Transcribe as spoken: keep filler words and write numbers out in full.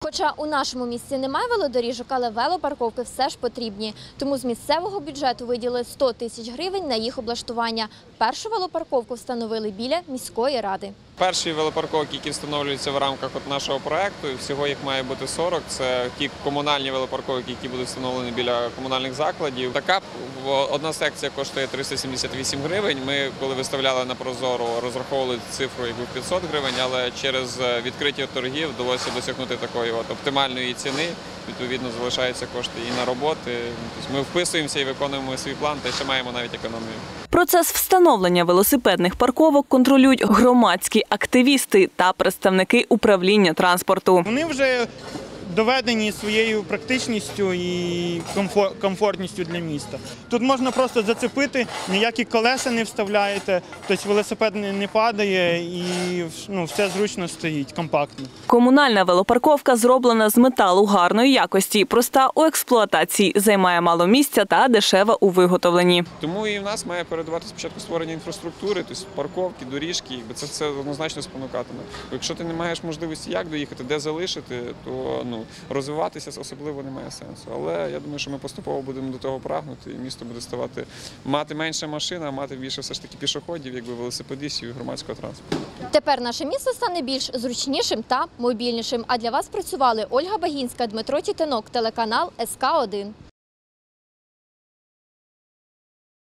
Хоча у нашому місті немає велодоріжок, але велопарковки все ж потрібні. Тому з місцевого бюджету виділили сто тисяч гривень на їх облаштування. Першу велопарковку встановили біля міської ради. Перші велопарковки, які встановлюються в рамках от нашого проєкту, всього їх має бути сорок. Це ті комунальні велопарковки, які будуть встановлені біля комунальних закладів. Така одна секція коштує триста сімдесят вісім гривень. Ми, коли виставляли на Прозоро, розраховували цифру якби п'ятсот гривень, але через відкриті торгів вдалося досягнути такої от оптимальної ціни. Відповідно, залишаються кошти і на роботи. Ми вписуємося і виконуємо свій план, та ще маємо навіть економію. Процес встановлення велосипедних парковок контролюють громадські активісти та представники управління транспорту. Вони вже доведені своєю практичністю і комфортністю для міста. Тут можна просто зацепити, ніякі колеса не вставляєте, тобто велосипед не падає і ну, все зручно стоїть, компактно. Комунальна велопарковка зроблена з металу гарної якості, проста у експлуатації, займає мало місця та дешева у виготовленні. Тому і в нас має передувати спочатку створення інфраструктури, тобто парковки, доріжки, це все однозначно спонукатиме. Якщо ти не маєш можливості як доїхати, де залишити, то ну, розвиватися особливо немає сенсу. Але я думаю, що ми поступово будемо до того прагнути, і місто буде ставати, мати менше машин, а мати більше все ж таки пішоходів, якби велосипедистів і громадського транспорту. Тепер наше місто стане більш зручнішим та мобільнішим. А для вас працювали Ольга Багінська, Дмитро Тітинок, телеканал ес ка один.